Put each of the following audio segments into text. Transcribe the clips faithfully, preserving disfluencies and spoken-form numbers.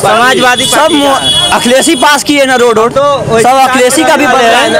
समाजवादी सब अखिलेशी पास किए ना रोड तो सब अखिलेशी का भी बने हैं।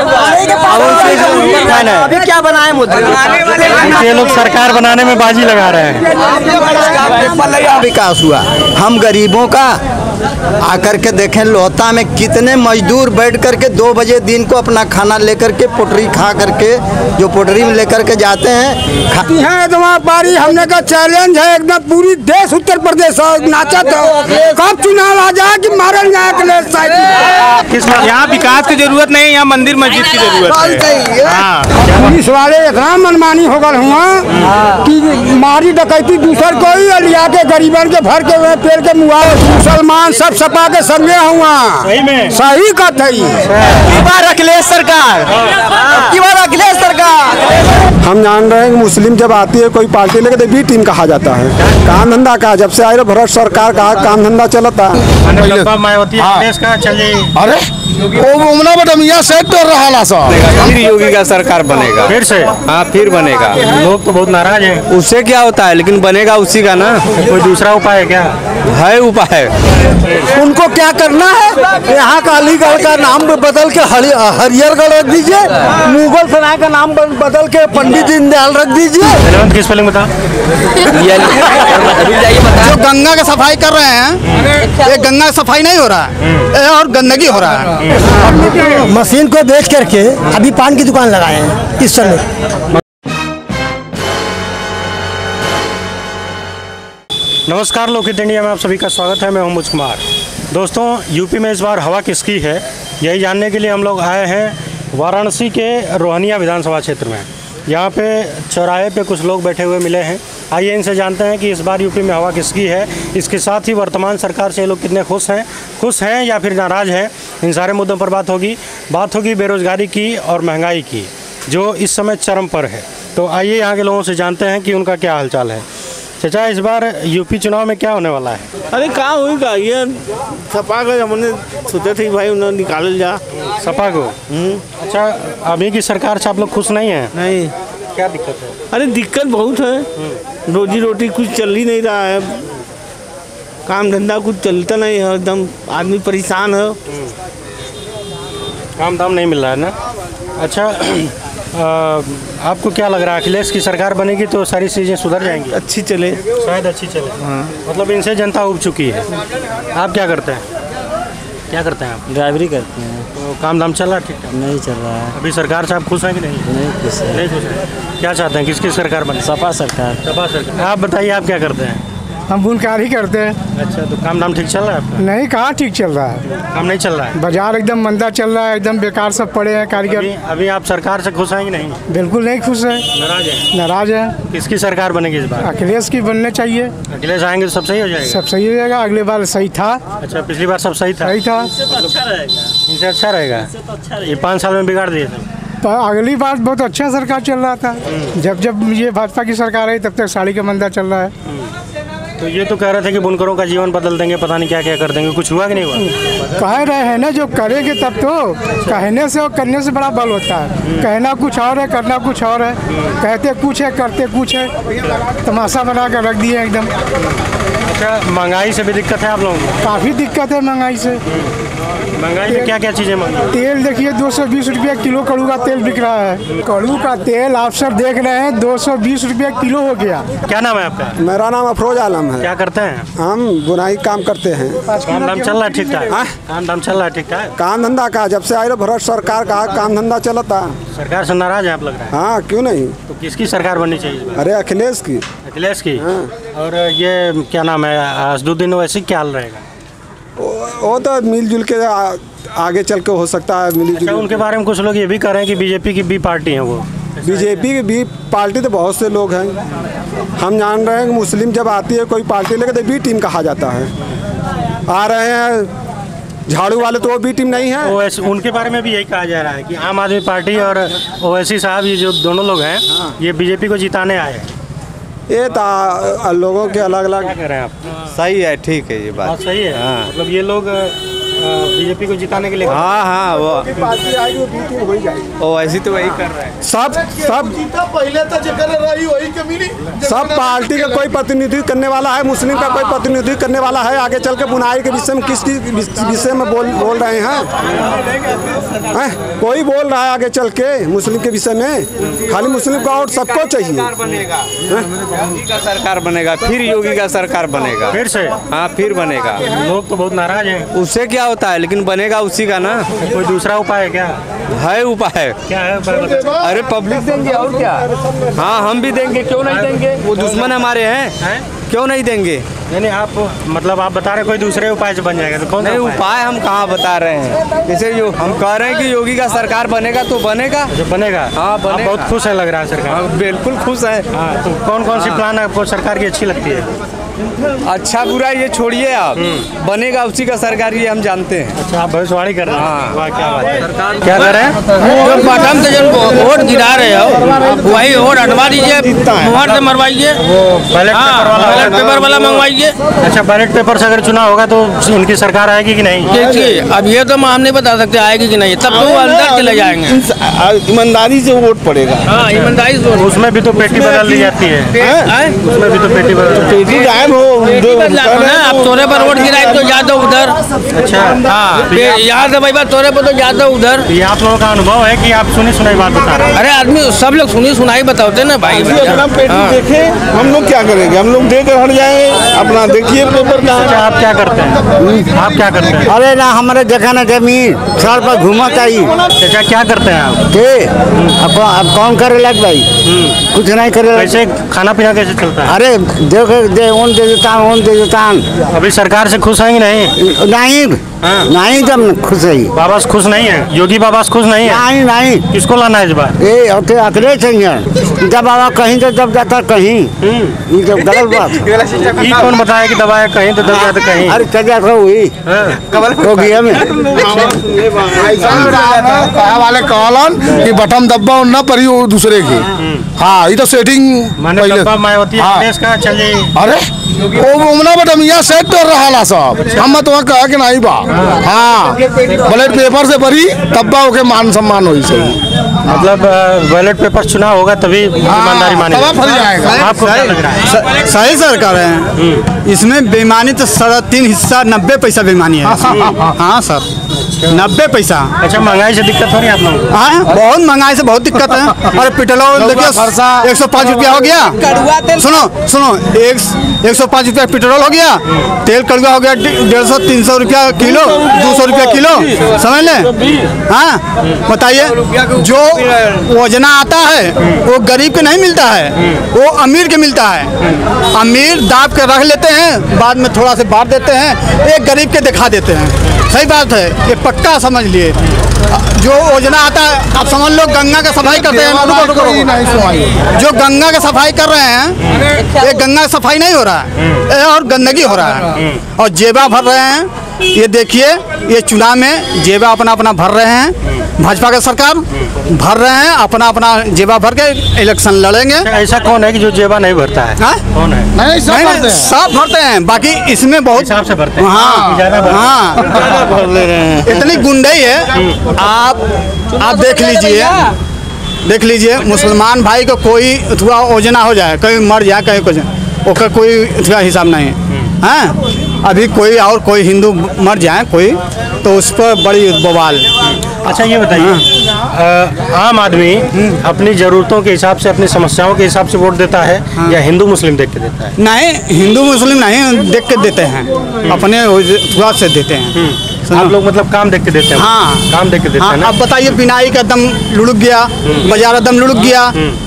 अभी क्या बनाए मुद्दे, ये लोग सरकार बनाने में बाजी लगा रहे हैं। विकास हुआ हम गरीबों का आकर के देखें लोहता में कितने मजदूर बैठ करके दो बजे दिन को अपना खाना लेकर के पोटरी खा करके जो पोटरी में लेकर के जाते हैं खाती हैं। तुम्हारा पारी हमने का चैलेंज है एकदम पूरी देश उत्तर प्रदेश नाचा था कब चुनाव आ जाए कि मारल जाए किस यहाँ विकास की जरूरत नहीं, यहाँ मंदिर मस्जिद की जरूरत है। पुलिस वाले इतना मनमानी हो गए हुआ कि मारी डकैती दूसर कोई लिया के गरीबन के भर के हुए पेड़ के मुआवजे मुसलमान सब सपा के समझे हुआ सही का थी अखिलेश सरकार अखिलेश सरकार। हम जान रहे हैं कि मुस्लिम जब आती है कोई पार्टी लेके तो बी टीम कहा जाता है। काम धंधा का जब से आए भरत सरकार का काम धंधा चलता मायावती अरे वो सेट तो रहा फिर योगी का सरकार बनेगा, फिर से हाँ फिर बनेगा। लोग तो बहुत नाराज हैं। उससे क्या होता है, लेकिन बनेगा उसी का ना। कोई दूसरा उपाय है क्या? है उपाय। उनको क्या करना है, यहाँ का अलीगढ़ का नाम बदल के हरिहरगढ़ रख दीजिए, मुगल सराय का नाम बदल के पंडित दीनदयाल रख दीजिए। किस स्पेलिंग बताओ? जो गंगा का सफाई कर रहे हैं ये गंगा सफाई नहीं हो रहा है और गंदगी हो रहा है। मशीन को बेच करके अभी पान की दुकान लगाए हैं इस समय। नमस्कार, लोकहित इंडिया में आप सभी का स्वागत है। मैं हूं मुझ कुमार। दोस्तों, यूपी में इस बार हवा किसकी है यही जानने के लिए हम लोग आए हैं वाराणसी के रोहनिया विधानसभा क्षेत्र में। यहाँ पे चौराहे पे कुछ लोग बैठे हुए मिले हैं। आइए इनसे जानते हैं कि इस बार यूपी में हवा किसकी है। इसके साथ ही वर्तमान सरकार से ये लोग कितने खुश हैं खुश हैं या फिर नाराज़ हैं। इन सारे मुद्दों पर बात होगी बात होगी बेरोज़गारी की और महंगाई की, जो इस समय चरम पर है। तो आइए यहाँ के लोगों से जानते हैं कि उनका क्या हालचाल है। चाचा, इस बार यूपी चुनाव में क्या होने वाला है? अरे कहाँ हुई का ये सपा का हमने सोचे थे भाई उन्हें निकाल जा सपा को। अच्छा, अभी की सरकार से आप लोग खुश नहीं हैं? नहीं। क्या दिक्कत है? अरे दिक्कत बहुत है, रोजी रोटी कुछ चल ही नहीं रहा है, काम धंधा कुछ चलता नहीं है, एकदम आदमी परेशान है, काम धाम नहीं मिल रहा है ना। अच्छा, आ, आपको क्या लग रहा है अखिलेश की सरकार बनेगी तो सारी चीज़ें सुधर जाएंगी? अच्छी चले, शायद अच्छी चले। हाँ। मतलब इनसे जनता उब चुकी है। आप क्या करते हैं? क्या करते हैं आप? ड्राइवरी करते हैं। तो काम धाम चल रहा है? ठीक ठाक नहीं चल रहा है। अभी सरकार से आप खुश हैं कि नहीं? नहीं खुश है। नहीं खुश है। क्या चाहते हैं, किसकी सरकार बने? सपा सरकार। सपा सरकार। आप बताइए, आप क्या करते हैं? हम बुनकार ही करते हैं। अच्छा, तो काम धाम ठीक चल रहा है आपका? नहीं, कहाँ ठीक चल रहा है, काम नहीं चल रहा है। बाजार एकदम मंदा चल रहा है, एकदम बेकार सब पड़े हैं कारीगर। अभी, अभी आप सरकार से खुश हैं कि नहीं? बिल्कुल नहीं खुश है, नाराज है। नाराज है। किसकी सरकार बनेगी इस बार? अखिलेश की बनने चाहिए। अखिलेश आएंगे तो सब सही हो जाएगा? सब सही हो जाएगा। अगले बार सही था। अच्छा, पिछली बार सब सही था? सही था। अच्छा रहेगा, इनसे अच्छा रहेगा। ये पाँच साल में बिगाड़ दिए थे। अगली बार बहुत अच्छा सरकार चल रहा था। जब जब ये भाजपा की सरकार आई तब तक साड़ी का मंदा चल रहा है। तो ये तो कह रहे थे कि बुनकरों का जीवन बदल देंगे, पता नहीं क्या क्या कर देंगे। कुछ हुआ कि नहीं हुआ? कह रहे हैं ना, जो करेंगे तब तो। कहने से और करने से बड़ा बल होता है। कहना कुछ और है, करना कुछ और है। कहते कुछ है, करते कुछ है। तमाशा बना कर रख दिए एकदम। अच्छा, महंगाई से भी दिक्कत है आप लोगों को? काफ़ी दिक्कत है महंगाई से। महंगाई में क्या क्या चीज़ें महंगी? तेल देखिए, दो सौ बीस रुपये किलो कड़ू का तेल बिक रहा है। कड़ू का तेल आप सब देख रहे हैं, दो सौ बीस रुपये किलो हो गया। क्या नाम है आपका? मेरा नाम अफरोज आलम है। क्या करते हैं? हम बुनाई काम करते हैं। काम धाम चल रहा है ठीक ठाक? काम धाम चल रहा है ठीक ठाक? काम धंधा का जब से आए भरत सरकार का काम धंधा चलता। सरकार से नाराज है आप, लग रहा है? हाँ, क्यों नहीं। तो किसकी सरकार बननी चाहिए? अरे अखिलेश की। अखिलेश की। हाँ। और ये क्या नाम है, असदुद्दीन ओवैसी क्या हाल रहेगा? वो तो मिलजुल के आ, आगे चल के हो सकता है। मिलजुल। अच्छा, उनके बारे में कुछ लोग ये भी कह रहे हैं कि बीजेपी की बी पार्टी है वो। बीजेपी की बी पार्टी तो बहुत से लोग हैं। हम जान रहे हैं कि मुस्लिम जब आती है कोई पार्टी लेकर तो बी टीम कहा जाता है। आ रहे हैं झाड़ू वाले तो वो बी टीम नहीं है। ओवैसी, उनके बारे में भी यही कहा जा रहा है कि आम आदमी पार्टी और ओवैसी साहब, ये जो दोनों लोग हैं, ये बीजेपी को जिताने आए हैं। ये तो लोगों के अलग अलग। क्या कह रहे हैं आप? सही है, ठीक है, ये बात बात सही है। हाँ। मतलब ये लोग बीजेपी को जिताने के लिए। हाँ हाँ वो पार्टी आएगी वो बीती हो ही जाएगी। ओ ऐसी तो वही कर रहे हैं। सब सब पहले तो जगह रही वही कमी नहीं। सब पार्टी का कोई प्रतिनिधित्व करने वाला है, मुस्लिम का कोई प्रतिनिधित्व करने वाला है। आगे चल के बुनाई के विषय में किसकी विषय में बोल बोल रहे हैं, हैं? कोई बोल रहा है आगे चल के मुस्लिम के विषय में? खाली मुस्लिम का वोट सबको चाहिए। बनेगा योगी का सरकार बनेगा, फिर योगी का सरकार बनेगा फिर से। हाँ फिर बनेगा। लोग तो बहुत नाराज हैं। उससे क्या होता है, लेकिन बनेगा उसी का ना। कोई दूसरा उपाय है क्या? है उपाय। क्या है उपाय? अरे पब्लिक देंगे और क्या। हाँ हम भी देंगे, क्यों नहीं देंगे? वो दुश्मन हमारे हैं, हैं? क्यों नहीं देंगे? यानी आप मतलब आप बता रहे कोई दूसरे उपाय से बन जाएगा, तो कौन सा नहीं उपाय? उपाय हम कहाँ बता रहे हैं। जैसे जो हम कह रहे हैं कि योगी का सरकार बनेगा तो बनेगा। जो बनेगा। हाँ आप बनेगा। बहुत खुश है लग रहा है सरकार। हाँ बिल्कुल खुश है। हाँ तो कौन कौन सी प्लान आपको सरकार की अच्छी लगती है? अच्छा बुरा ये छोड़िए आप, बनेगा उसी का सरकार ये हम जानते हैं। अच्छा आप भविष्यवाणी कर रहे हैं। हाँ। वाह क्या बात है। क्या कर रहे हैं? जो बटन से जो वोट गिरा रहे हो वही वोट हटवा दीजिए, मोहर से मरवाइए। वो बैलेट पेपर वाला बैलेट पेपर वाला मंगवाइए। अच्छा बैलेट पेपर से अगर चुनाव होगा तो उनकी सरकार आएगी कि नहीं? देखिए अब ये तो हम नहीं बता सकते आएगी कि नहीं, तब तो वो अंदर चले जाएंगे। ईमानदारी से वोट पड़ेगा। हाँ ईमानदारी से। उसमें भी तो पेटी बदल दी जाती है। हैं? उसमें भी तो पेटी बदल पेटी गायब हो अब तोरे पर वोट गिराए तो ज्यादा उधर। अच्छा हाँ यहाँ से भाई बात तोरे पर तो ज्यादा उधर। ये आप लोगों का अनुभव है कि आप सुनी सुनाई बात बता रहे हैं? अरे आदमी सब लोग सुनी सुनाई बताते ना भाई। अपना पेटी देखे, हम लोग क्या करेंगे? हम लोग देकर हट जाएंगे। अपना देखिए पेपर का। अच्छा आप क्या करते हैं? आप क्या करते हैं? अरे ना हमारे देखा ना जमीन सर पर घूमा चाहिए। अच्छा क्या करते हैं आप? के अब अब कौन करे लग भाई, कुछ नहीं करे। कैसे खाना पीना कैसे चलता है? अरे देखो दे उन दे देता हूँ उन दे देता हूँ। अभी सरकार से खुश हैं कि नहीं? नहीं हाँ। नहीं जब खुश है बाबा से खुश नहीं है? योगी बाबा से खुश नहीं है? नहीं नहीं किसको लाना है इस बार? ये होते अकेले चाहिए। जब बाबा कहीं तो जब जाता कहीं, ये जब गलत बात है। ये कौन बताया कि दबाया कहीं तो दब जाता कहीं? अरे चल जाता हुई हो गया में वाले कहलन कि बटन दब्बा ना पड़ी वो दूसरे की। हाँ ये तो सेटिंग माने दब्बा मायावती हाँ। देश का चले। अरे वो उमना बटन यहाँ सेट कर रहा ला सब। हम तो वहाँ कहा कि नहीं बा। हाँ बैलेट पेपर से भरी तब बा ओके मान सम्मान हुई सही। मतलब बैलेट पेपर चुनाव होगा तभी ईमानदारी मानी तब फल जाएगा। आपको क्या लग रहा है? सही सरकार है। इसमें बेईमानी तो साढ़े तीन हिस्सा नब्बे पैसा बेईमानी है। हाँ सर नब्बे पैसा। अच्छा महंगाई से दिक्कत हो रही है आप लोगों को? हाँ बहुत महंगाई से बहुत दिक्कत है। अरे पेट्रोल देखिए एक सौ पाँच रुपया हो गया। सुनो सुनो एक एक सौ पाँच रुपया पेट्रोल हो गया, तेल कड़वा हो गया डेढ़ सौ तीन सौ रुपया किलो, दो सौ रुपया किलो, समझ लें। हाँ बताइए जो योजना आता है वो गरीब के नहीं मिलता है, वो अमीर के मिलता है। अमीर दाब के रख लेते हैं, बाद में थोड़ा से बांट देते हैं, एक गरीब के दिखा देते हैं। सही बात है, ये पक्का समझ लिए। जो योजना आता है आप समझ लो गंगा का सफाई करते हैं। रुको, रुको, रुको। जो गंगा का सफाई कर रहे हैं ये गंगा का सफाई नहीं हो रहा है और गंदगी हो रहा है और जेबा भर रहे हैं। ये देखिए ये चुनाव में जेबा अपना अपना भर रहे हैं, भाजपा का सरकार भर रहे हैं अपना अपना जेबा भर के इलेक्शन लड़ेंगे। ऐसा कौन है कि जो जेबा नहीं भरता है? हाँ? कौन है? नहीं सब नहीं भरते नहीं हैं। सब भरते हैं, बाकी इसमें बहुत हिसाब से भरते हैं। हाँ ज्यादा भरते हैं। हाँ भर ले रहे हैं। इतनी गुंडई है। आप आप देख लीजिए देख लीजिए मुसलमान भाई को कोई थोड़ा योजना हो जाए, कहीं मर जाए कहीं कुछ, उसका कोई थोड़ा हिसाब नहीं है। हाँ अभी कोई और कोई हिंदू मर जाए कोई तो उस पर बड़ी बवाल। अच्छा ये बताइए अ, आम आदमी अपनी ज़रूरतों के हिसाब से अपनी समस्याओं के हिसाब से वोट देता है या हिंदू मुस्लिम देख के देता है? नहीं हिंदू मुस्लिम नहीं देख के देते हैं, अपने थोड़ा से देते हैं। आप लोग मतलब काम देख के देते हैं? हाँ काम देख के देते हाँ, हैं ना? अब बताइए बिनाई का दम लुढ़क गया, बाजार दम लुढ़क गया,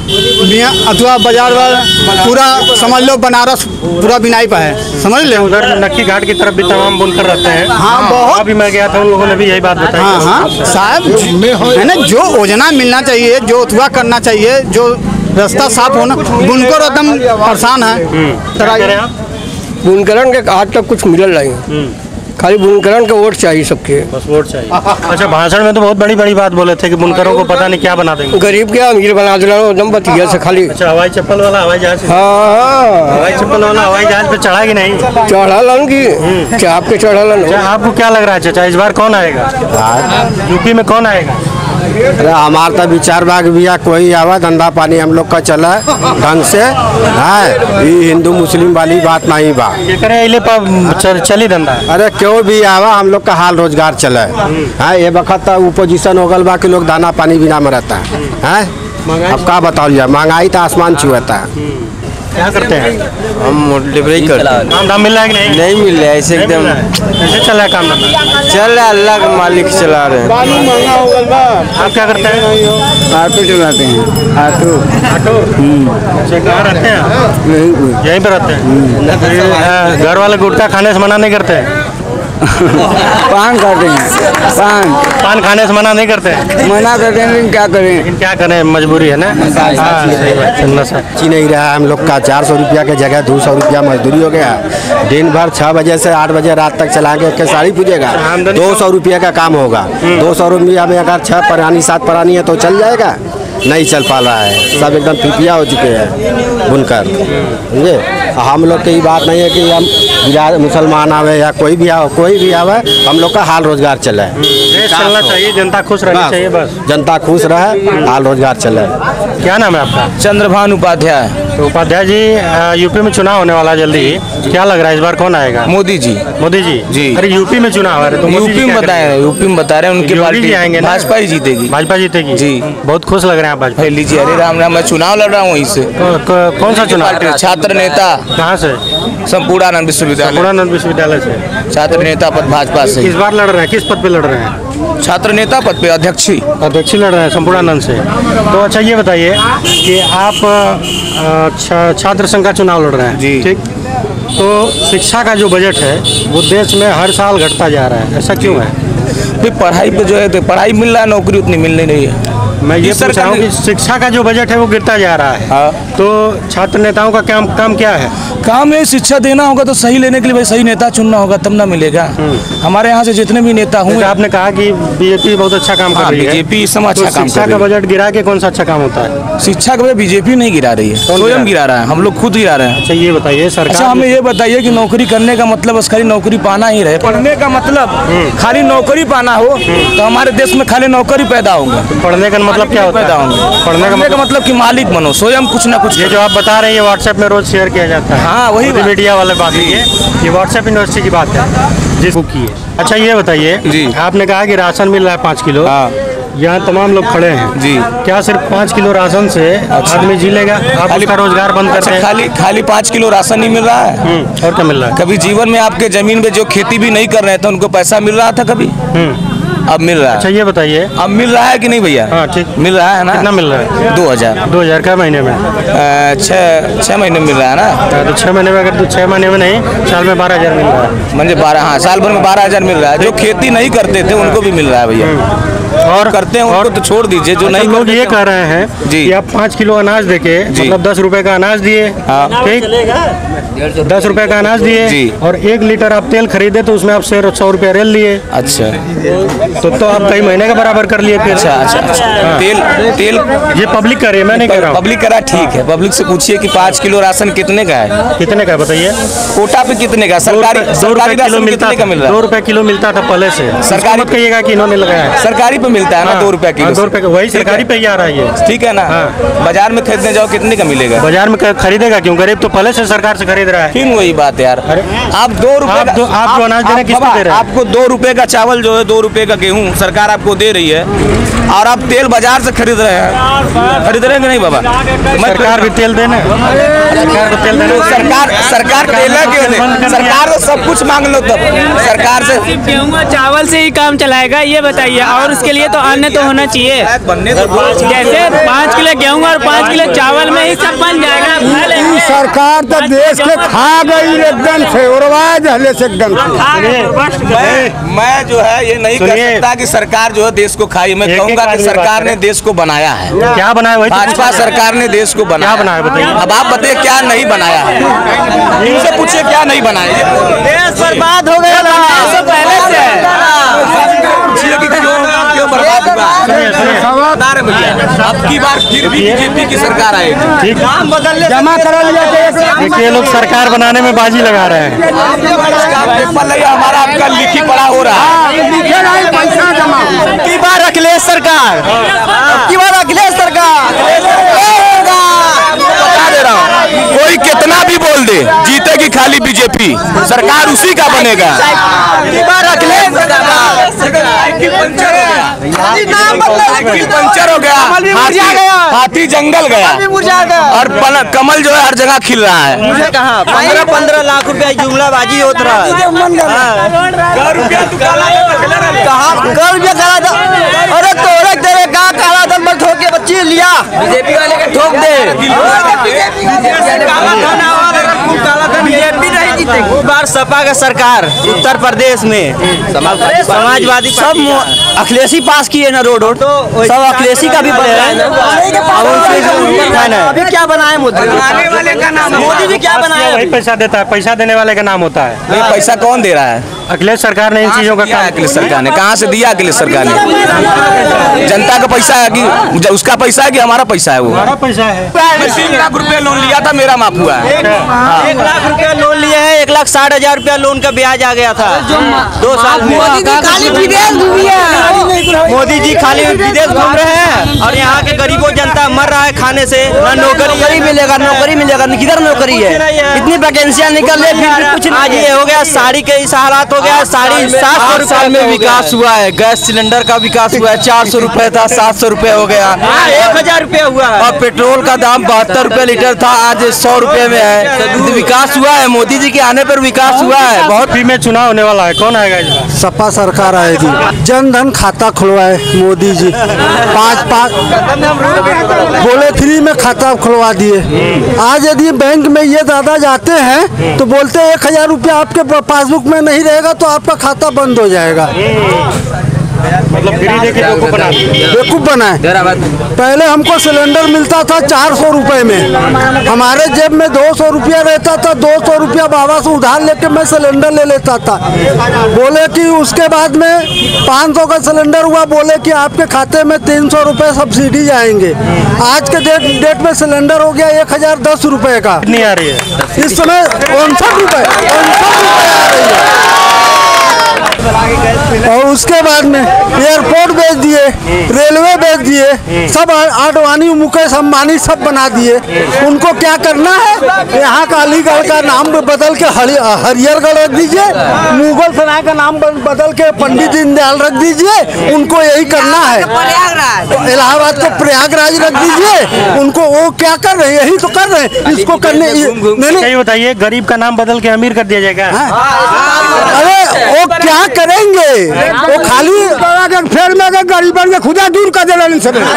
अथवा बाजार पूरा समझ लो बनारस पूरा बिनाई पर है, समझ ले। उधर नक्की घाट की तरफ भी तमाम बुनकर रहते हैं। हाँ बहुत। अभी मैं गया था उन लोगों ने भी यही बात बताई। हाँ हाँ साहब है ना, जो योजना मिलना चाहिए, जो अथवा करना चाहिए, जो रास्ता साफ होना, बुनकर एकदम परेशान है। क्या कह रहे हैं आप? बुनकरन के आज तक कुछ मिलल नहीं। खाली बुनकरों का वोट चाहिए सबके, बस वोट चाहिए। अच्छा, भाषण में तो बहुत बड़ी बड़ी बात बोले थे कि बुनकरों को पता नहीं क्या बना देंगे, गरीब क्या अमीर बना देना एकदम बतिया से खाली। अच्छा, हवाई चप्पल वाला हवाई जहाज, हाँ हवाई चप्पल वाला हवाई जहाज पे चढ़ा कि नहीं? चढ़ा लन की चाप के चढ़ा लन। अच्छा, आपको क्या लग रहा है चाचा, इस बार कौन आएगा यूपी में, कौन आएगा? अरे हमारा तो विचार बाग भैया कोई आवा, धंधा पानी हम लोग का चला ढंग से है, ये हिंदू मुस्लिम वाली बात नहीं बा। चल, चली धंधा, अरे क्यों भी आवा, हम लोग का हाल रोजगार चले है। ये वक्त उपोजिशन हो गल बा कि लोग दाना पानी बिना में रहता है। अब क्या बताओ यार, महंगाई तो आसमान छुएता है। क्या करते हैं? हम डिलीवरी करते हैं। काम धाम मिल रहा है कि नहीं? नहीं मिल रहा है, ऐसे एकदम कैसे चल रहा है काम धंधा? चल रहा है, अल्लाह का मालिक चला रहे हैं। आप क्या करते हैं? ऑटो चलाते हैं। ऑटो ऑटो अच्छा, कहाँ रहते हैं? यहीं पे रहते हैं। घर वाले गुटखा खाने से मना नहीं करते? पान खाते हैं, पान पान खाने से मना नहीं करते? मना करते हैं, लेकिन क्या करें, लेकिन क्या करें, मजबूरी है ना। ची नहीं रहा हम लोग का, चार सौ रुपया के जगह दो सौ रुपया मजदूरी हो गया। दिन भर छः बजे से आठ बजे रात तक चलाएंगे, के साड़ी पूजेगा, दो सौ रुपया का काम होगा। दो सौ रुपया में अगर छः परानी सात परानी है तो चल जाएगा, नहीं चल पा रहा है। सब एकदम पिपिया हो चुके हैं बुनकर, समझे। हम लोग की बात नहीं है कि हम मुसलमान आवे या कोई भी आवे, कोई भी आवे, हम लोग का हाल रोजगार चले, देश चलना चाहिए, जनता खुश रहनी चाहिए, बस जनता खुश रहे, हाल रोजगार चले। क्या नाम है आपका? चंद्रभान उपाध्याय। तो उपाध्याय जी, यूपी में चुनाव होने वाला जल्दी, क्या लग रहा है इस बार कौन आएगा? मोदी जी। मोदी जी जी। अरे यूपी में चुनाव है तो यूपी में बताए, यूपी में बता रहे हैं उनकी पार्टी आएंगे, भाजपा ही जीतेगी। भाजपा जीतेगी जी। बहुत खुश लग रहे हैं आप भाजपा? लीजिए, अरे राम राम, मैं चुनाव लड़ रहा हूँ वहीं से। कौन सा चुनाव? छात्र नेता। कहाँ से? संपूर्णानंद विश्वविद्यालय। संपूर्णानंद विश्वविद्यालय से छात्र नेता पद भाजपा से। किस बार लड़ रहे हैं, किस पद पे लड़ रहे हैं? छात्र नेता पद पे, अध्यक्ष अध्यक्ष लड़ रहे हैं संपूर्णानंद से। तो अच्छा ये बताइए कि आप छात्र संघ का चुनाव लड़ रहे हैं जी, ठीक, तो शिक्षा का जो बजट है वो देश में हर साल घटता जा रहा है, ऐसा क्यों है? भाई पढ़ाई पे जो है तो पढ़ाई मिल रहा है, नौकरी उतनी मिल नहीं रही है। मैं ये पूछ रहा हूँ कि शिक्षा का जो बजट है वो गिरता जा रहा है। हाँ। तो छात्र नेताओं का काम काम क्या है? काम है शिक्षा देना होगा, तो सही लेने के लिए भाई सही नेता चुनना होगा, तब ना मिलेगा। हमारे यहाँ से जितने भी नेता हुए, आपने कहा कि बीजेपी बहुत अच्छा काम कर रही है, बीजेपी इस समय अच्छा काम कर रही है। शिक्षा का बजट गिरा के कौन सा अच्छा काम होता है? शिक्षा का बजट बीजेपी नहीं गिरा रही है, स्वयं गिरा रहा है, हम लोग खुद गिरा रहे हैं। अच्छा ये बताइए सरकार, अच्छा हमें ये बताइए कि नौकरी करने का मतलब बस खाली नौकरी पाना ही रहे, पढ़ने का मतलब खाली नौकरी पाना हो तो हमारे देश में खाली नौकरी पैदा होगा। पढ़ने का मतलब क्या होता है? पढ़ने का मतलब, मतलब कि मालिक बनो, स्वयं कुछ ना कुछ। ये जो आप बता रहे हैं ये व्हाट्सएप में रोज शेयर किया जाता है। हाँ वही मीडिया वाले बात है, ये व्हाट्सएप यूनिवर्सिटी की बात है जिसको की है। अच्छा ये बताइए जी, आपने कहा कि राशन मिल रहा है पाँच किलो, यहाँ तमाम लोग खड़े हैं जी, क्या सिर्फ पाँच किलो राशन से अच्छा आदमी जी लेगा? आप उसका रोजगार बंद करते हैं? खाली खाली पाँच किलो राशन नहीं मिल रहा है, और क्या मिल रहा है? कभी जीवन में आपके जमीन में जो खेती भी नहीं कर रहे थे उनको पैसा मिल रहा था कभी, अब मिल रहा है। अच्छा ये बताइए, अब मिल रहा है कि नहीं भैया? हाँ ठीक मिल रहा है ना। कितना मिल रहा है? दो हजार दो हजार का महीने में? छः छः महीने में मिल रहा है ना। तो छः महीने में, अगर तो छः महीने में नहीं, साल में बारह हजार मिल रहा है। म्हणजे बारह, हाँ साल भर में बारह हजार मिल रहा है। जो खेती नहीं करते थे उनको भी मिल रहा है भैया, और करते हैं उनको तो छोड़ दीजिए। जो नहीं लोग ये कह रहे हैं जी कि आप पाँच किलो अनाज देके, मतलब दस रुपए का अनाज दिए, ठीक, दस रुपए का अनाज दिए और एक लीटर आप तेल खरीदे तो उसमें आप सौ रुपया रेल लिए। अच्छा, तो तो आप कई महीने का बराबर कर लिए फिर। अच्छा अच्छा, अच्छा। तेल तेल ये पब्लिक कर रही है, मैं नहीं कह रहा हूँ। पब्लिक करा, ठीक है, पब्लिक से पूछिए कि पाँच किलो राशन कितने का है? कितने का बताइए? कोटा पे कितने का? सरकारी सरकारी राशन कितने का मिल रहा है? दो रुपए किलो मिलता था पहले से। सरकारी मत कहिएगा कि इन्होंने लगाया है, सरकारी पे मिलता है ना दो रुपए किलो। दो रुपए का वही सरकारी पे ही आ रहा है, ठीक है ना। बाजार में खरीदने जाओ कितने का मिलेगा? बाजार में खरीदेगा क्यों? गरीब तो पहले से सरकार से खरीद रहा है। फिर वही बात है यार, आप दो रुपए आप जो अनाज देने किसको दे रहे हैं? आपको दो रुपए का चावल जो है, दो रुपए का गेहूं सरकार आपको दे रही है, और आप तेल बाजार से खरीद रहे हैं। खरीद रहे हैं कि नहीं बाबा? सरकार भी तेल देना, सरकार को तेल देना। सरकार सरकार तेल क्यों दे? सरकार तो सब कुछ मांग लो, तब सरकार से गेहूं चावल से ही काम चलाएगा, ये बताइए। और उसके लिए तो अन्न तो होना चाहिए, जैसे पाँच किलो गेहूं और पाँच किलो चावल में ही सब बन जाएगा। सरकार तो देश के खा गई एकदम से, उड़वाए से एकदम से। मैं मैं जो है ये नहीं कह सकता कि सरकार जो है देश को खाई। मैं कहूँगा कहूंगा कि सरकार ने देश को बनाया है। क्या बनाया? वही भाजपा सरकार ने देश को बनाया। क्या बनाया बताइए? अब आप बताइए क्या नहीं बनाया है, इनसे पूछिए क्या नहीं बनाया। देश बर्बाद हो गया पहले से। क्यों बर्बाद हुआ? अब की बार फिर भी बीजेपी की सरकार आएगी। नाम बदल जमा करा लिया। देखिए ये लोग सरकार बनाने में बाजी लगा रहे हैं। पेपर नहीं, हमारा आपका लिखी पढ़ा हो रहा है। पैसा जमा की बार अखिलेश सरकार, की बार अखिलेश सरकार बता दे रहा हूँ, कोई कितना भी बोल दे, जीतेगी खाली बीजेपी, सरकार उसी का बनेगा। की बार अखिलेश साइकिल पंचर हो गया, साइकिल पंचर हो गया, हाथी हाथी जंगल गया और कमल जो है हर जगह खिल रहा है। मुझे कहा पंद्रह पंद्रह लाख रुपया जुमलाबाजी होता रहा है। कौ रुपया तू काला कहा कौ रुपया काला था? अरे तोड़े तेरे कहा काला धन पर ठोक के बच्ची लिया, बीजेपी वाले के ठोक दे। बीजेपी नहीं जीतेगी इस बार। सपा का सरकार उत्तर प्रदेश में समाजवादी सब अखिलेशी पास किए ना, रोड रोड तो सब अखिलेशी का भी बन रहा है। अभी क्या बनाए मोदी? मोदी जी क्या बनाए? वही पैसा देता है, पैसा देने वाले का नाम होता है। ये पैसा कौन दे रहा है? अखिलेश सरकार ने इन चीजों का काम। अखिलेश सरकार ने कहाँ से दिया? अखिलेश सरकार ने जनता का पैसा है कि उसका पैसा है कि हमारा पैसा है? वो हमारा पैसा है। मैं तीन लाख रुपया लोन लिया था, मेरा माफ हुआ है। एक लाख रुपया लोन लिया है, एक लाख साठ हजार रुपया लोन का ब्याज आ गया था दो साल में। मोदी जी खाली विदेश मोदी जी खाली विदेश घूम रहे हैं और यहाँ के गरीबों जनता मर रहा है खाने से। ना नौकरी मिलेगा, नौकरी मिलेगा, किधर नौकरी है? इतनी वैकेंसियां निकल रही फिर भी कुछ। आज ये हो गया साड़ी के इस हालात हो गया। साड़ी सात सौ रुपए में विकास हुआ है, गैस सिलेंडर का विकास हुआ है, चार सौ रुपए था सात सौ रुपए हो गया, एक हजार रुपया हुआ है। और पेट्रोल का दाम बहत्तर रुपए लीटर था, आज सौ रुपए में है। विकास हुआ है, मोदी जी के आने पर विकास हुआ है बहुत। फ्री में चुनाव होने वाला है, कौन आएगा इस बार? सपा सरकार आएगी। जन धन खाता खुलवाए मोदी जी, पाँच पाँच बोले फ्री में खाता खुलवा दिए। आज यदि बैंक में ये दादा जाते हैं तो बोलते हैं एक हजार रुपया आपके पासबुक में नहीं रहेगा तो आपका खाता बंद हो जाएगा। मतलब फ्री देके बेवकूफ बना बेवकूफ बनाए। पहले हमको सिलेंडर मिलता था चार सौ रुपए में, हमारे जेब में दो सौ रुपया रहता था, दो सौ रुपया बाबा से उधार लेके मैं सिलेंडर ले लेता था। बोले कि उसके बाद में पाँच सौ का सिलेंडर हुआ, बोले कि आपके खाते में तीन सौ रुपये सब्सिडी जाएंगे। आज के डेट डेट में सिलेंडर हो गया एक हजार दस रुपये का। नहीं आ रही है इस समय उनसठ रुपये उनसठ रुपये आ रही है। और उसके बाद में एयरपोर्ट बेच दिए, रेलवे बेच दिए, सब आडवाणी मुकेश अंबानी सब बना दिए। उनको क्या करना है? यहाँ का अलीगढ़ का नाम बदल के हरियरगढ़ रख दीजिए, मुगल सराय का नाम बदल के पंडित दीनदयाल रख दीजिए। उनको यही करना है। इलाहाबाद को प्रयागराज रख दीजिए। उनको वो क्या कर रहे हैं? यही तो कर रहे हैं। इसको करने नहीं बताइए, गरीब का नाम बदल के अमीर कर दिया जाएगा? अरे वो क्या करेंगे? वो खाली फेर में गरीबन के खुदा दूर कर देना।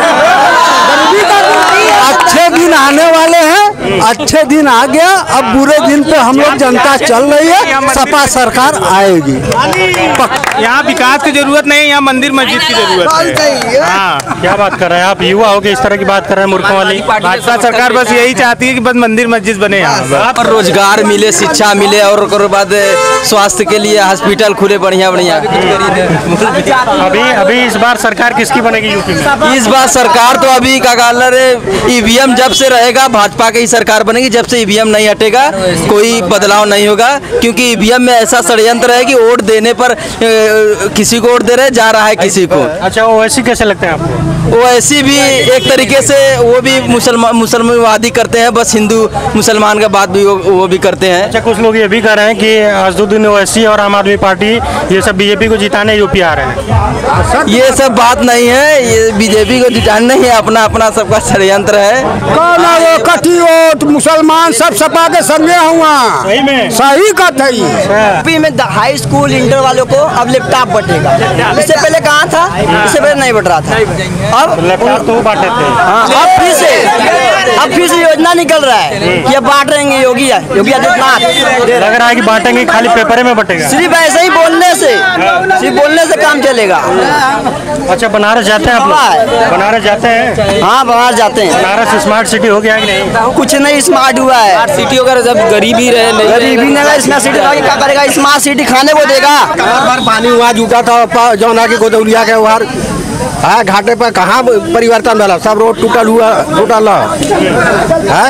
अच्छे दिन आने वाले हैं, अच्छे दिन आ गया, अब बुरे दिन पे हम लोग जनता चल रही है। सपा सरकार आएगी। यहाँ विकास की जरूरत नहीं, यहाँ मंदिर मस्जिद की जरूरत है। हाँ, क्या बात कर रहे हैं आप? युवा होके इस तरह की बात कर रहे हैं मूर्खों वाली। भाजपा सरकार बस यही चाहती है कि बस मंदिर मस्जिद बने यहाँ पर, रोजगार मिले, शिक्षा मिले और उसके बाद स्वास्थ्य के लिए हॉस्पिटल खुले बढ़िया बढ़िया। अभी अभी इस बार सरकार किसकी बनेगी यूपी में? इस बार सरकार तो अभी का कलर ईवीएम जब से रहेगा भाजपा की सरकार बनेगी। जब से ईवीएम नहीं हटेगा कोई बदलाव नहीं होगा, क्योंकि ईवीएम में ऐसा षड्यंत्र है कि वोट देने पर किसी को वोट दे रहे जा रहा है किसी को। अच्छा, ओवैसी कैसे लगते हैं आपको? ओवैसी भी एक तरीके से वो भी मुसलमान मुसलमानवादी करते हैं, बस हिंदू मुसलमान का बात भी वो, वो भी करते हैं। अच्छा, कुछ लोग ये भी कह रहे हैं कि असदुद्दीन ओवैसी और आम आदमी पार्टी ये सब बीजेपी को जिताने यूपी आ रहे हैं। ये सब बात नहीं है, ये बीजेपी को जिताना नहीं है, अपना अपना सबका षड्यंत्र है। कौन है वो कटी वोट? मुसलमान सब सपा के संगे हुआ सही का था। यूपी में हाई स्कूल इंटर वालों को अब लैपटॉप बटेगा। इससे पहले कहाँ था? इससे पहले नहीं बट रहा था। अब लैपटॉप तो बांटते थे। हाँ, अब फिर से अब फिर से योजना निकल रहा है कि अब बांट रहेंगे योगी योगी आदित्यनाथ। लग रहा है कि बांटेंगे, खाली पेपर में बटेगा। सिर्फ ऐसे ही बोलने से, सिर्फ बोलने से काम चलेगा। अच्छा, बनारस जाते हैं आप लोग? बनारस जाते हैं? हाँ, बाहर जाते हैं। बनारस स्मार्ट सिटी हो गया कि नहीं? कुछ नहीं स्मार्ट हुआ है। सिटी वगैरह जब गरीबी रहे नहीं गरीबी नहीं, स्मार्ट सिटी क्या करेगा? स्मार्ट सिटी खाने को देगा। पानी हुआ जुटा था जौना के गोदौलिया के उहार हाँ घाटे पर कहाँ परिवर्तन वाला सब रोड टूटल हुआ टूटल है।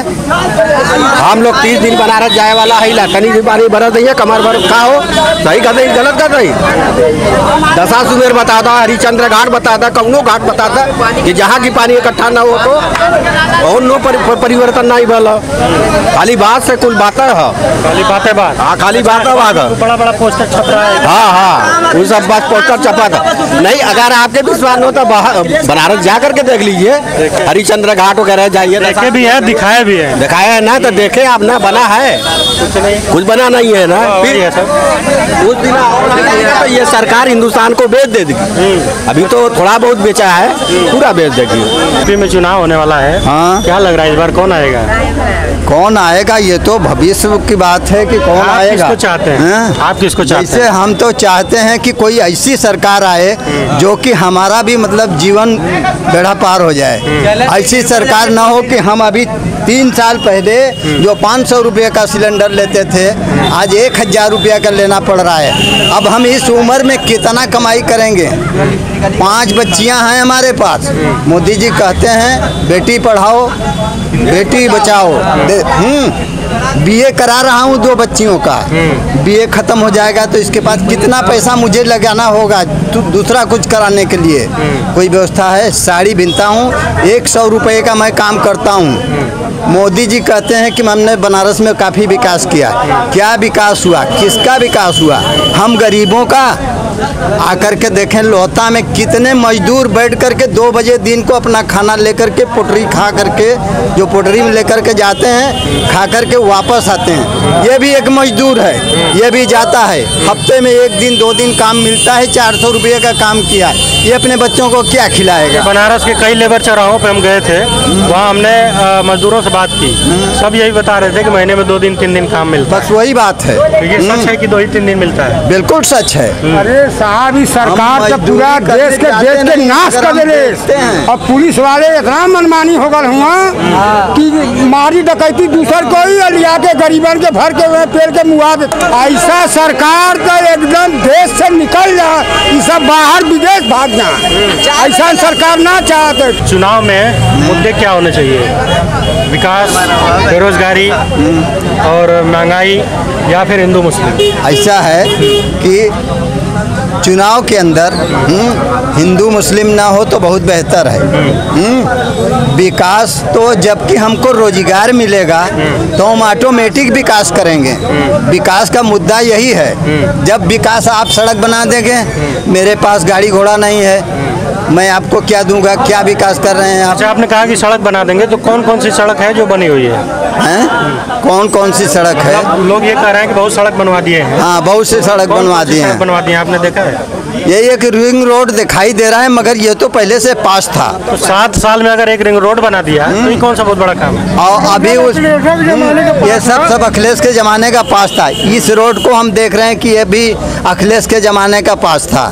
हम लोग तीस दिन बनारस जाए वाला है ला तनी भी पानी बरस नहीं है कमर भर का हो सही कर रही गलत कर रही। दशा सुमेर बताता, हरिचंद्र घाट बताता, कौनो घाट बताता कि जहाँ की पानी इकट्ठा ना हो तो और नो पर, परिवर्तन नहीं वाला। खाली बात से कुल बातें है, खाली बातें बात। हाँ खाली बातें बात है। बड़ा बड़ा पोस्टर छप रहा है। हाँ हाँ वो सब बात पोस्टर छपा था नहीं। अगर आपके विश्वास हो तो बनारस जा करके देख लीजिए, हरिचंद्र घाट वगैरह जाइए। देखे भी है, दिखाया भी है। दिखाया है ना तो देखे आप ना, बना है कुछ बना नहीं है ना। फिर उस दिन तो ये सरकार हिंदुस्तान को बेच दे देगी। अभी तो थोड़ा बहुत बेचा है, पूरा बेच देगी। यूपी में चुनाव होने वाला है। हाँ, क्या लग रहा है इस बार कौन आएगा? कौन आएगा ये तो भविष्य की बात है कि कौन आप आएगा। किसको चाहते हैं? आप किसको चाहते हैं? जैसे हम तो चाहते हैं कि कोई ऐसी सरकार आए जो कि हमारा भी मतलब जीवन बेड़ा पार हो जाए। ऐसी सरकार ना हो कि हम अभी तीन साल पहले जो पाँच सौ रुपये का सिलेंडर लेते थे आज एक हज़ार रुपया का लेना पड़ रहा है। अब हम इस उम्र में कितना कमाई करेंगे? पांच बच्चियां हैं हमारे पास। मोदी जी कहते हैं बेटी पढ़ाओ बेटी बचाओ। हम्म बीए करा रहा हूँ दो बच्चियों का, बीए खत्म हो जाएगा तो इसके बाद कितना पैसा मुझे लगाना होगा दूसरा कुछ कराने के लिए? कोई व्यवस्था है? साड़ी बिनता हूँ, एक सौ रुपये का मैं काम करता हूँ। मोदी जी कहते हैं कि हमने बनारस में काफ़ी विकास किया। क्या विकास हुआ? किसका विकास हुआ? हम गरीबों का। आकर के देखें लोहता में कितने मजदूर बैठ करके दो बजे दिन को अपना खाना लेकर के पोटरी खा करके जो पोटरी में लेकर के जाते हैं खा करके वापस आते हैं। ये भी एक मजदूर है, ये भी जाता है हफ्ते में एक दिन दो दिन काम मिलता है, चार सौ रुपये का काम किया, ये अपने बच्चों को क्या खिलाएगा? बनारस के कई लेबर चौराहों पे हम गए थे, वहाँ हमने मजदूरों से बात की, सब यही बता रहे थे कि महीने में दो दिन तीन दिन काम मिलता है। बस वही बात है। तो ये सच है कि दो ही तीन दिन मिलता है? बिल्कुल सच है। अरे साहब इस सरकार तो पूरा देश के देश के नाश कर दे रहे। और पुलिस वाले इतना मनमानी हो गए हुआ कि मारी डकैती दूसर को ही लिया के गरीबन के भर के पेड़ के मुआ दे। ऐसा सरकार तो एकदम देश से निकल जा, ये सब बाहर विदेश भागना। ऐसा सरकार ना चाहते। चुनाव में मुद्दे क्या होने चाहिए? विकास, बेरोजगारी और महंगाई या फिर हिंदू मुस्लिम? ऐसा है कि चुनाव के अंदर हिंदू मुस्लिम ना हो तो बहुत बेहतर है। विकास तो जबकि हमको रोजगार मिलेगा तो हम ऑटोमेटिक विकास करेंगे। विकास का मुद्दा यही है। जब विकास आप सड़क बना देंगे, मेरे पास गाड़ी घोड़ा नहीं है, मैं आपको क्या दूंगा? क्या विकास कर रहे हैं आप? अच्छा, आपने कहा कि सड़क बना देंगे, तो कौन कौन सी सड़क है जो बनी हुई है? हैं? कौन कौन सी सड़क है? लोग ये कह रहे हैं कि बहुत सड़क बनवा दिए हैं। हाँ, बहुत सी सड़क बनवा दिए हैं। बनवा दिए आपने देखा है? यही एक रिंग रोड दिखाई दे रहा है, मगर ये तो पहले से पास था। तो सात साल में अगर एक रिंग रोड बना दिया तो ये कौन सा बहुत बड़ा काम है? और अभी उस ये सब सब अखिलेश के जमाने का पास था। इस रोड को हम देख रहे हैं कि ये भी अखिलेश के जमाने का पास था।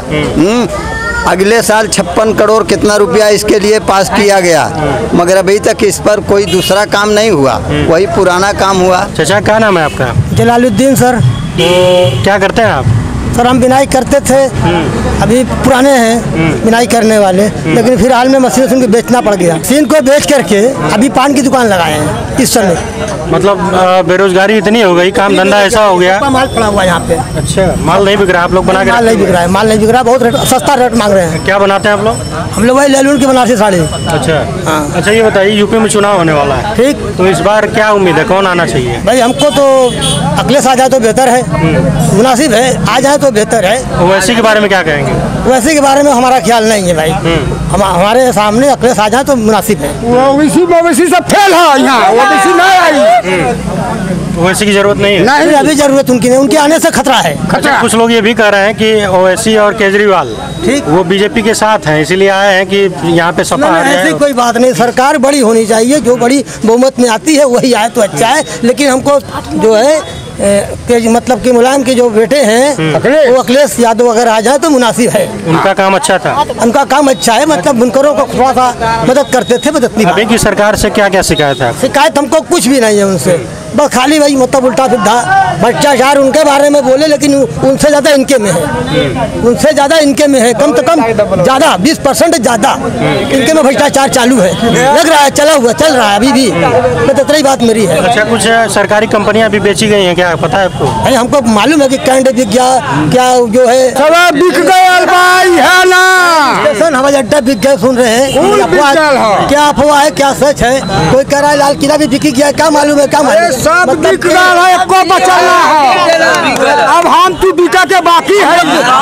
अगले साल छप्पन करोड़ कितना रुपया इसके लिए पास किया गया, मगर अभी तक इस पर कोई दूसरा काम नहीं हुआ, वही पुराना काम हुआ। चाचा, क्या नाम है आपका? जलालुद्दीन सर। तो क्या करते हैं आप? सर हम बिनाई करते थे, अभी पुराने हैं बिनाई करने वाले, लेकिन फिर हाल में मशीन उसी को बेचना पड़ गया। मशीन को बेच करके अभी पान की दुकान लगाए हैं इस समय। मतलब बेरोजगारी इतनी हो गई, काम धंधा ऐसा हो गया, माल पड़ा हुआ यहाँ पे। अच्छा, माल नहीं बिक रहा? आप लोग बना के? माल नहीं बिक रहा है, माल नहीं बिक रहा, बहुत रेट, सस्ता रेट मांग रहे हैं। क्या बनाते हैं आप लोग? हम लोग वही लैलून की बनारसी साड़ी। अच्छा हाँ। अच्छा, ये बताइए, यूपी में चुनाव होने वाला है, ठीक, तो इस बार क्या उम्मीद है, कौन आना चाहिए? भाई हमको तो अखिलेश आ जाए तो बेहतर है, मुनासिब है, आ जाए तो बेहतर है। ओवैसी के बारे में क्या कहेंगे? ओवैसी के बारे में हमारा ख्याल नहीं है भाई, हम हमारे सामने अखिलेश आ जाए तो मुनासिब है। ओवैसी ओवैसी सब फेल है यहाँ, ओवैसी नहीं आई। ओवैसी की जरूरत नहीं है? नहीं, अभी जरूरत उनकी नहीं, उनके आने से खतरा है। खतरा। कुछ लोग ये भी कह रहे हैं कि ओवैसी और केजरीवाल ठीक वो बीजेपी के साथ हैं, इसीलिए आए हैं कि यहाँ पे सपा आ जाए। ऐसी कोई बात नहीं, सरकार बड़ी होनी चाहिए, जो बड़ी बहुमत में आती है वही आए तो अच्छा है, लेकिन हमको जो है के मतलब कि मुलायम के जो बेटे हैं वो अखिलेश यादव अगर आ जाए तो मुनासिब है। उनका काम अच्छा था। उनका काम अच्छा है, मतलब बुनकरों को थोड़ा सा मदद करते थे। मदद अभी की सरकार से क्या क्या शिकायत है? शिकायत हमको कुछ भी नहीं है उनसे, बस खाली भाई मतलब उल्टा सीधा भ्रष्टाचार उनके बारे में बोले, लेकिन उनसे ज्यादा इनके में है, उनसे ज्यादा इनके में है, कम से कम ज्यादा बीस परसेंट ज्यादा इनके में भ्रष्टाचार चालू है, लग रहा है, चला हुआ चल रहा है अभी भी। तो इतनी बात मेरी है। अच्छा, कुछ सरकारी कंपनियां भी बेची गई हैं क्या, पता है आपको? नहीं, हमको मालूम है कि कैंड बिक गया, क्या जो है सब बिक गए भाई है ना, स्टेशन हवाई अड्डा बिक गए, सुन रहे हैं क्या अफवाह है क्या सच है? कोई कह रहा है लाल किला भी बिकी गया, क्या मालूम है क्या मालूम? सब बिक रहा है, को बचल है। अब हम तू बिका के बाकी है।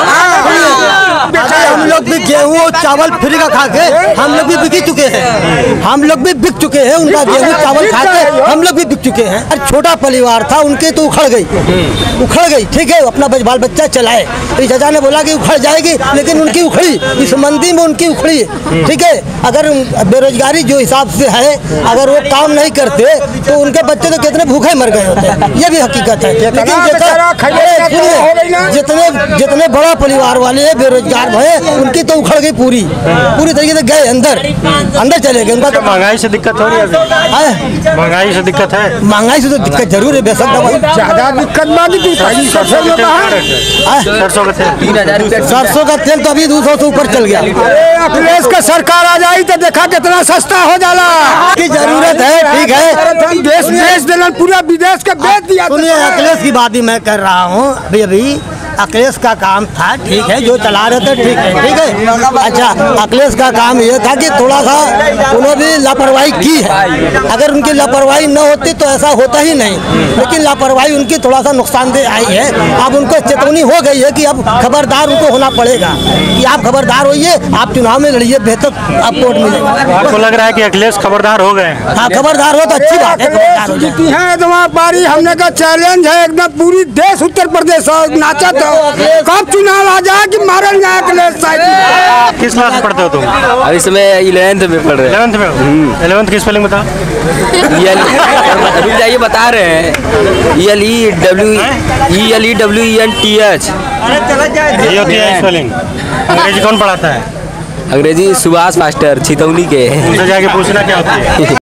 हम लोग भी गेहूँ चावल फ्री का खा के हम लोग भी बिक चुके हैं, हम लोग भी बिक चुके हैं, उनका गेहूँ चावल खा के हम लोग भी बिक चुके हैं। और छोटा परिवार था उनके तो उखड़ गई, उखड़ गई, ठीक है, अपना बाल बच्चा चलाए। इस चाचा ने बोला कि उखड़ जाएगी, लेकिन उनकी उखड़ी, इस मंदी में उनकी उखड़ी, ठीक है। अगर बेरोजगारी जो हिसाब से है, अगर वो काम नहीं करते तो उनके बच्चे तो कितने भूखे मर गए होते, ये भी हकीकत है। लेकिन जितने जितने बड़ा परिवार वाले हैं बेरोजगार भय, उनकी तो उखड़ गई पूरी पूरी तरीके से, गए अंदर अंदर चले गए। उनका महंगाई से दिक्कत हो रही है? महंगाई से दिक्कत है? महंगाई से तो दिक्कत जरूर है, बेशक ज्यादा दिक्कत बाकी सरसों का तेल तीन हजार सरसों का तेल तो अभी दो सौ से ऊपर चल गया। अखिलेश का सरकार आ जाए तो देखा कितना सस्ता हो जाला की जरूरत है, ठीक है, देश देश देना पूरा विदेश का बेच दिया। सुनिए, अखिलेश की बात ही मैं कर रहा हूँ अभी अभी। अखिलेश का काम था, ठीक है, जो चला रहे थे, ठीक है, ठीक है। अच्छा, अखिलेश का काम ये था कि थोड़ा सा उन्होंने भी लापरवाही की है। अगर उनकी लापरवाही न होती तो ऐसा होता ही नहीं, लेकिन लापरवाही उनकी थोड़ा सा नुकसानदेह आई है। अब उनको चेतावनी हो गई है कि अब खबरदार उनको होना पड़ेगा कि आप खबरदार होइए, आप चुनाव में लड़िए, बेहतर आप वोट मिलेगा। आपको लग रहा है कि अखिलेश खबरदार हो गए? हाँ, खबरदार हो तो अच्छी बात है। बारी हमने का चैलेंज है एकदम, पूरी देश उत्तर प्रदेश नाचा था, कब चुनाव आ जाए कि मारल जाए अखिलेश साहब। किस क्लास में पढ़ते हो तुम? अभी समय इलेवेंथ में पढ़ रहे हैं। इलेवेंथ में? इलेवेंथ की स्पेलिंग बता। रुक जाइए, बता रहे हैं। E L E W E L E W E N T H ये होती है स्पेलिंग। अंग्रेजी कौन पढ़ाता है? अंग्रेजी सुभाष मास्टर छितौनी के। उनसे जाके पूछना क्या होती है।